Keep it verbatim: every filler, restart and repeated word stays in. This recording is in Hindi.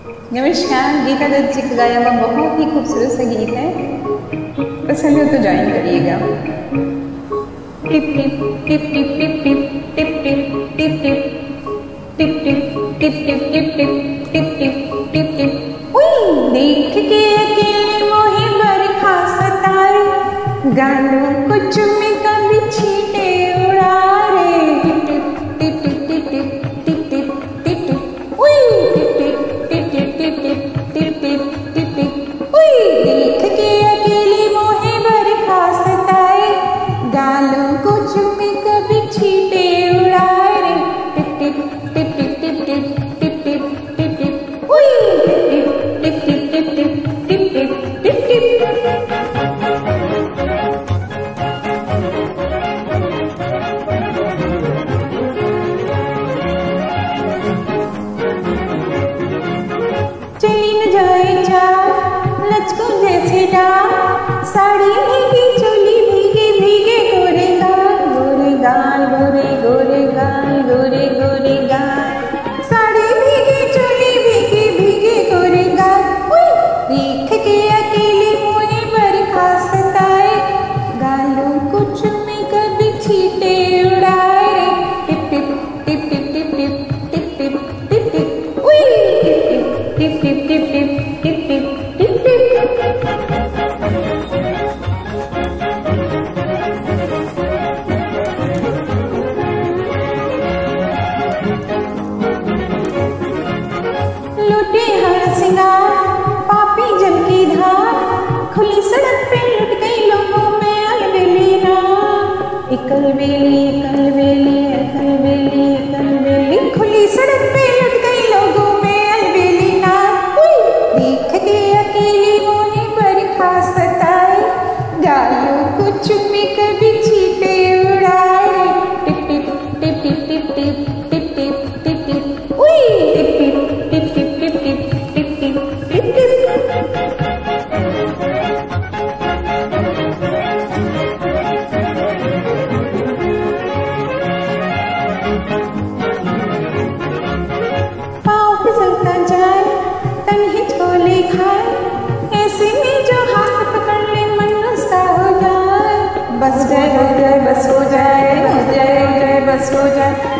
नमस्कार, गीता दत्त जी का गाया हुआ बहुत ही खूबसूरत सा गीत है, पसंद हो तो ज्वाइन करिएगा। टिप टिप टिप टिप टिप टिप टिप टिप टिप टिप टिप टिप टिप टिप टिप टिप टिप टिप टिप उई देख के अकेले मोहे बरखा सताए, गालों को चुम्मे कभी छींटे उड़ा रे। टिप टिप टिप टिप टिप टिप टिप टिप टिप उई टिप टिप टिप टिप टिप टिप टिप टिप टिप उई देख के अकेले मोहे बरखा सताए, गालों को चुम्मे कभी छींटे उड़ाए रे। टिप टिप टिप टिप टिप टिप टिप टिप टिप उई टिप टिप टिप टिप टिप टिप टिप टिप। चली न जाए चाल लचकों जैसे डाल, साड़ी भीगी चोली भीगे भीगे गोरे गाल, गोरे गाल गोरे गोरे गाल गोरे गोरे गाल, साड़ी भीगी चोली भीगे भीगे गोरे गाल। उई देख के अकेले मोहे बरखा सताए, गालों को चुम्मे कभी छींटे उड़ाए रे। टिप टिप टिप टिप टिप टिप टिप टिप टिप टिप उई टिप टिप टिप टिप टिप टिप टिप टिप टिप। लूटे हर सिंगार पापी जल की धार, खुली सड़क पे लुट गई लोगों में अलबेली रात। इकल बेली इकल बेली इकल बेली इकल बेली, खुली सड़क पे लुट गई लोगों में अलबेली रात। उई देख के अकेली मोहे बरखा सताए, गालों को चुम्मे कभी छींटे उड़ाए रे। टिप टिप टिप टिप टिप टिप टिप टिप टिप उई टिप टिप टिप टिप टिप टिप टिप टिप टिप टिप। पाँव फिसलता जाए तन हिचकोले खाए, ऐसे में जो हाथ पकड़ ले मन उसका हो जाए। बस जाए हो जाए बस हो जाए हो जाए हो जाए बस हो जाए।